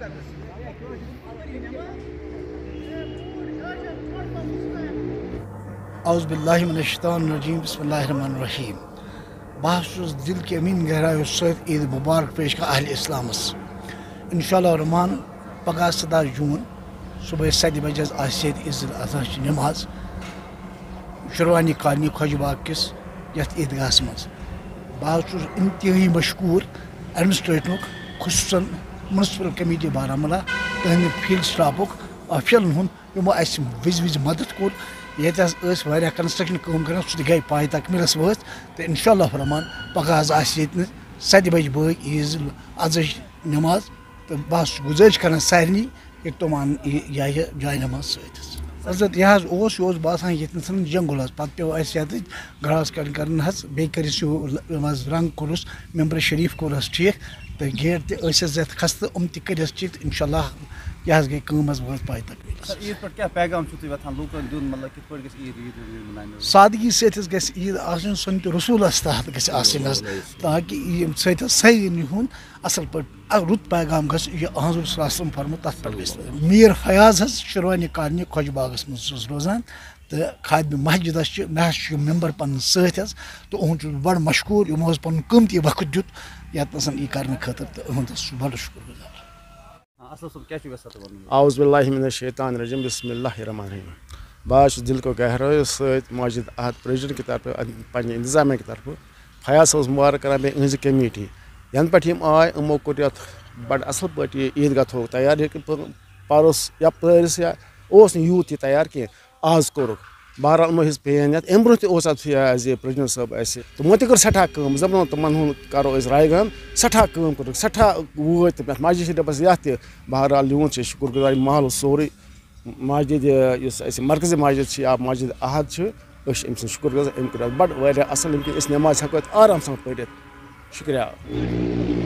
اعوذ باللہ من الشیطان الرجیم بسم اللہ الرحمن الرحیم بہت دل کے امین گہرایو ست عید مبارک پیش کا اہل اسلامس انشاءاللہ الرحمن پگہ 17 جون صبح 7 بجے آسہِ ییٚتہِ عیٖد الاضحیٰ نماز شروانی کالنی خۄجہِ باغ کِس یتھ عیٖدگاہس منٛز بہٕ حظ چھُس انتہٲیی مشکوٗر ایڈمنسٹریٹنُک خصوٗصاً منسپل کمیٹی بارہمولہ تہنٛدِ فیٖلڈ سٹافُک آفشلن ہُنٛد یِمو اَسہِ وِزِ مدد کوٚر ییٚتہِ حظ ٲسۍ واریاہ کنسٹرکشن کٲم کران سُہ تہِ گٔے پاے تکمیٖلس وٲژ تہٕ انشاءاللہ الرحمٰن پگہہ حظ آسہِ ییٚتہِ 7 بجہِ بٲگۍ عیٖذ الاضحیٰ نماز تہٕ بہٕ حظ چھُس گُزٲرِش کران سارنٕے کہ تِم اَنن یہِ جاے نماز سۭتۍ حضرت یہِ حظ اوس باسان ییٚتٮ۪ن جنگل حظ پتہٕ پیوٚو اَسہِ ییٚتہِ گرٛاس کٹِنٛگ کرٕنۍ حظ بیٚیہِ کٔرِس یِم حظ رنٛگ کوٚرُس ممبر شریٖف کوٚرُس ٹھیٖک تہٕ گیٹ تہِ ٲسۍ حظ یتھ خستہٕ یِم تہِ کٔرِس ٹھیٖک تہٕ انشاءاللہ یہِ حظ گٔے کٲم حظ وٲژ پاے سادگی سۭتۍ حظ گژھِ عیٖد آسٕنۍ سُنتہِ رسوٗلس تحت گژھِ آسٕنۍ حظ تاکہِ ییٚمہِ سۭتۍ حظ سارنٕے ہُنٛد اصل پٲٹھۍ رُت پیغام گژھِ یہِ حضور صلی اللہ علیہ وسلم فرموو تتھ پٮ۪ٹھ گژھِ میٖر فیاض حظ شِروانی کالنی خۄجہِ باغس منٛز چھُس روزان تہٕ خادمہِ مسجِدس چھِ مےٚ حظ چھُ ممبر پنُن سۭتۍ حظ تہٕ یِہُنٛد چھُس بہٕ بڑٕ مشکوٗر یِمو حظ پنُن قۭمتی وقت دیُت یتنس یہِ کرنہٕ خٲطرٕ تہٕ یِہُنٛد حظ چھُس بڑٕ شُکر گُزار اعوذ باللہ من الشیطان الرجیم بسم اللہ الرحمن الرحیم بہٕ حظ چھُس دِل کو گہرٲیو سۭتۍ مسجد احد پریزڈنٹ کہِ طرفہٕ پننہِ انتظامیہ کہِ طرفہٕ فیاض صٲبس مبارک کران بیٚیہِ إہٕنٛزِ کمیٹی ینہٕ پٮ۪ٹھ یِم آے یِمو کوٚر یتھ بڑٕ اصل پٲٹھۍ یہِ عیٖدگاہ تھوٚوُکھ تیار پرُس یا پٲرِس یا اوس نہٕ یوٗت یہِ تیار کینٛہہ آز کوٚرُکھ بہرحال یِمو ہیٚژ پین یتھ امہِ برونٛہہ تہِ اوس اتھ یہِ پریزڈنٹ صٲب اسہِ تِمو تہِ کٔر سٮ۪ٹھاہ کٲم دپان تِمن ہُنٛد کرو أسۍ راے گام سٮ۪ٹھاہ کٲم کٔرٕکھ سٮ۪ٹھاہ وٲتۍ تِم یتھ مسجد شریٖفس یتھ تہِ بہرحال یِہُنٛد چھِ شُکر گُزار یہِ محلہٕ سورُے مسجد یُس اسہِ مرکزی مسجد چھِ یا مسجد احد چھِ أسۍ چھِ أمۍ سٕنٛدۍ شُکر گُزار أمۍ کٔر اَتھ بڑٕ واریاہ اصل ییٚمہِ کِنۍ أسۍ نٮ۪ماز ہٮ۪کو اَتھ آرام سان پٔرِتھ شُکریہ